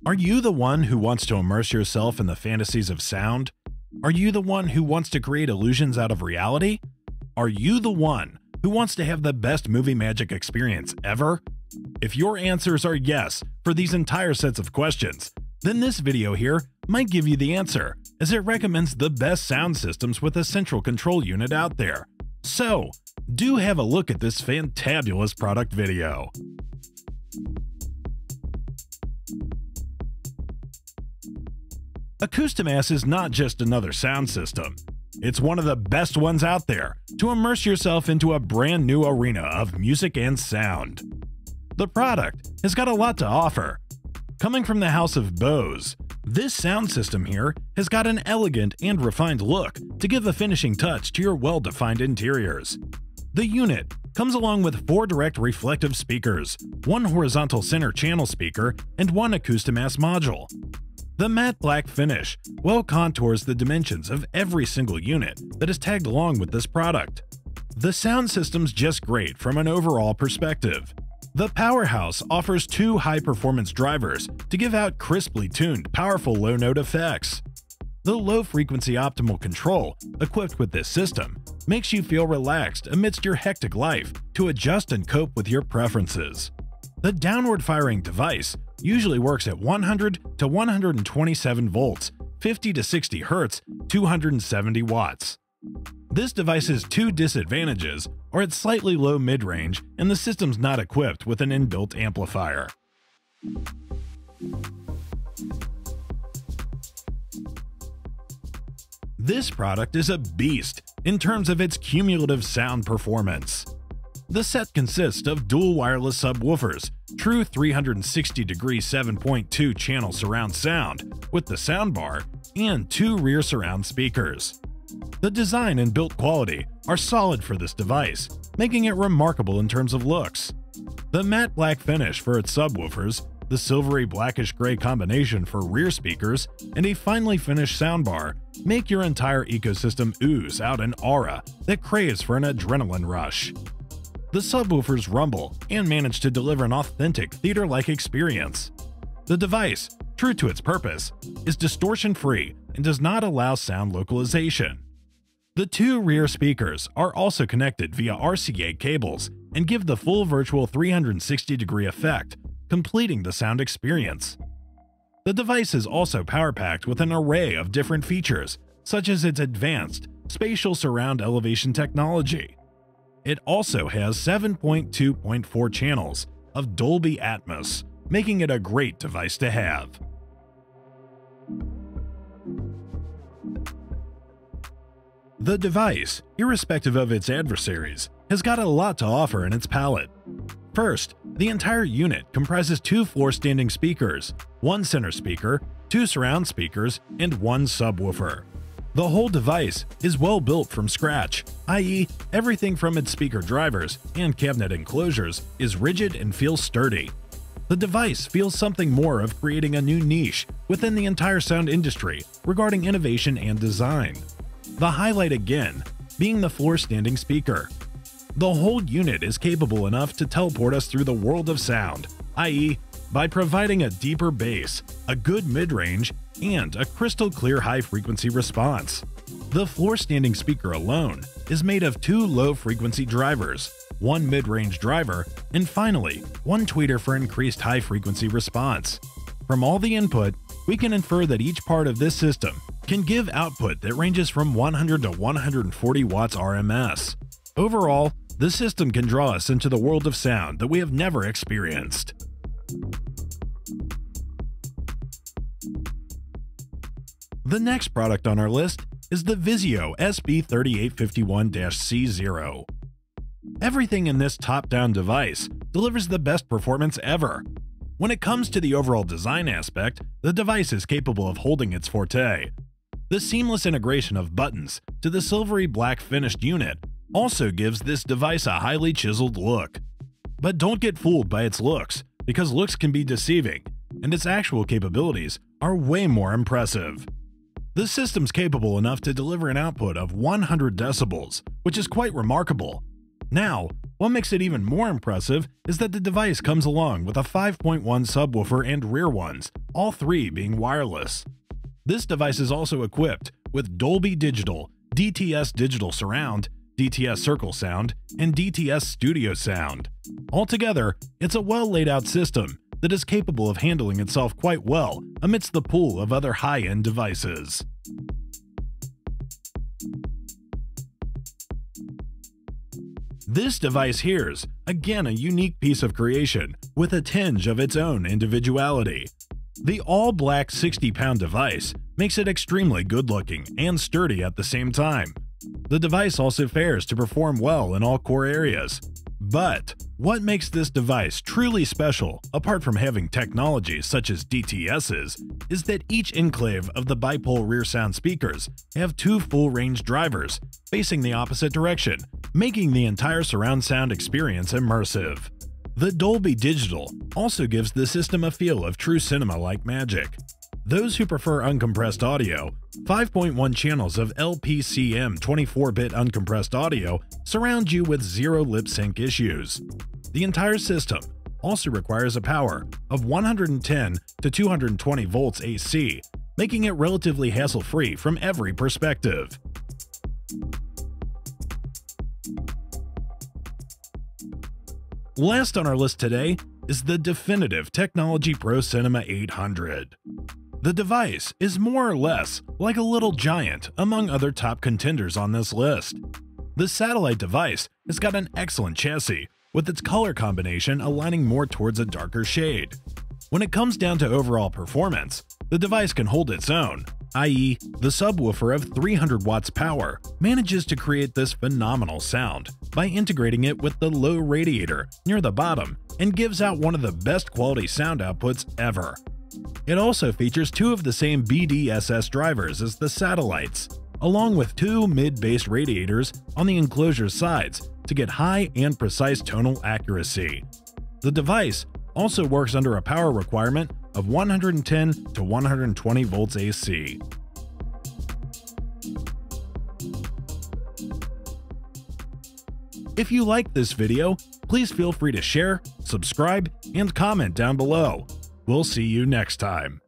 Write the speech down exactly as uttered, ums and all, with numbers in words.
Are you the one who wants to immerse yourself in the fantasies of sound? Are you the one who wants to create illusions out of reality? Are you the one who wants to have the best movie magic experience ever? If your answers are yes for these entire sets of questions, then this video here might give you the answer, as it recommends the best sound systems with a central control unit out there. So, do have a look at this fantabulous product video. Acoustimass is not just another sound system. It's one of the best ones out there to immerse yourself into a brand new arena of music and sound. The product has got a lot to offer. Coming from the house of Bose, this sound system here has got an elegant and refined look to give a finishing touch to your well-defined interiors. The unit comes along with four direct reflective speakers, one horizontal center channel speaker, and one Acoustimass module. The matte black finish well contours the dimensions of every single unit that is tagged along with this product. The sound system's just great from an overall perspective. The Powerhouse offers two high-performance drivers to give out crisply tuned, powerful low-note effects. The low-frequency optimal control equipped with this system makes you feel relaxed amidst your hectic life to adjust and cope with your preferences. The downward-firing device usually works at one hundred to one hundred twenty-seven volts, fifty to sixty hertz, two hundred seventy watts. This device's two disadvantages are its slightly low mid-range and the system's not equipped with an inbuilt amplifier. This product is a beast in terms of its cumulative sound performance. The set consists of dual wireless subwoofers, true three hundred sixty degree seven point two channel surround sound with the soundbar, and two rear surround speakers. The design and built quality are solid for this device, making it remarkable in terms of looks. The matte black finish for its subwoofers, the silvery blackish-gray combination for rear speakers, and a finely finished soundbar make your entire ecosystem ooze out an aura that craves for an adrenaline rush. The subwoofers rumble and manage to deliver an authentic theater-like experience. The device, true to its purpose, is distortion-free and does not allow sound localization. The two rear speakers are also connected via R C A cables and give the full virtual three hundred sixty degree effect, completing the sound experience. The device is also power-packed with an array of different features, such as its advanced spatial surround elevation technology. It also has seven point two point four channels of Dolby Atmos, making it a great device to have. The device, irrespective of its adversaries, has got a lot to offer in its palette. First, the entire unit comprises two floor-standing speakers, one center speaker, two surround speakers, and one subwoofer. The whole device is well built from scratch, that is, everything from its speaker drivers and cabinet enclosures is rigid and feels sturdy. The device feels something more of creating a new niche within the entire sound industry regarding innovation and design. The highlight again being the floor-standing speaker. The whole unit is capable enough to teleport us through the world of sound, that is, by providing a deeper bass, a good mid-range, and a crystal clear high-frequency response. The floor-standing speaker alone is made of two low-frequency drivers, one mid-range driver, and finally, one tweeter for increased high-frequency response. From all the input, we can infer that each part of this system can give output that ranges from one hundred to one hundred forty watts R M S. Overall, this system can draw us into the world of sound that we have never experienced. The next product on our list is the Vizio S B thirty-eight fifty-one C zero. Everything in this top-down device delivers the best performance ever. When it comes to the overall design aspect, the device is capable of holding its forte. The seamless integration of buttons to the silvery black finished unit also gives this device a highly chiseled look. But don't get fooled by its looks, because looks can be deceiving, and its actual capabilities are way more impressive. The system's capable enough to deliver an output of one hundred decibels, which is quite remarkable. Now, what makes it even more impressive is that the device comes along with a five point one subwoofer and rear ones, all three being wireless. This device is also equipped with Dolby Digital, D T S Digital Surround, D T S Circle Sound, and D T S Studio Sound. Altogether, it's a well laid out system that is capable of handling itself quite well amidst the pool of other high-end devices. This device here's, again, a unique piece of creation with a tinge of its own individuality. The all-black sixty pound device makes it extremely good-looking and sturdy at the same time. The device also fares to perform well in all core areas. But what makes this device truly special, apart from having technologies such as D T S's, is that each enclave of the bipole rear sound speakers have two full-range drivers facing the opposite direction, making the entire surround sound experience immersive. The Dolby Digital also gives the system a feel of true cinema-like magic. Those who prefer uncompressed audio, five point one channels of L P C M twenty-four bit uncompressed audio surround you with zero lip sync issues. The entire system also requires a power of one hundred ten to two hundred twenty volts A C, making it relatively hassle-free from every perspective. Last on our list today is the definitive Technology Pro Cinema eight hundred. The device is more or less like a little giant among other top contenders on this list. The satellite device has got an excellent chassis, with its color combination aligning more towards a darker shade. When it comes down to overall performance, the device can hold its own, that is, the subwoofer of three hundred watts power manages to create this phenomenal sound by integrating it with the low radiator near the bottom and gives out one of the best quality sound outputs ever. It also features two of the same B D S S drivers as the satellites, along with two mid-bass radiators on the enclosure sides to get high and precise tonal accuracy. The device also works under a power requirement of one hundred ten to one hundred twenty volts A C. If you liked this video, please feel free to share, subscribe, and comment down below. We'll see you next time.